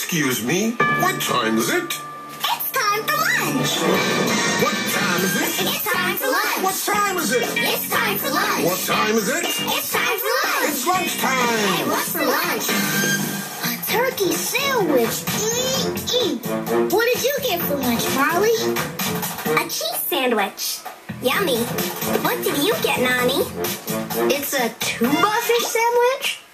Excuse me, what time is it? It's time for lunch. What time is it? It's time for lunch. What time is it? It's time for lunch. What time is it? It's time for lunch. It's lunchtime. Hey, what's for lunch? A turkey sandwich. What did you get for lunch, Marley? A cheese sandwich. Yummy. What did you get, Nani? It's a tuba fish sandwich?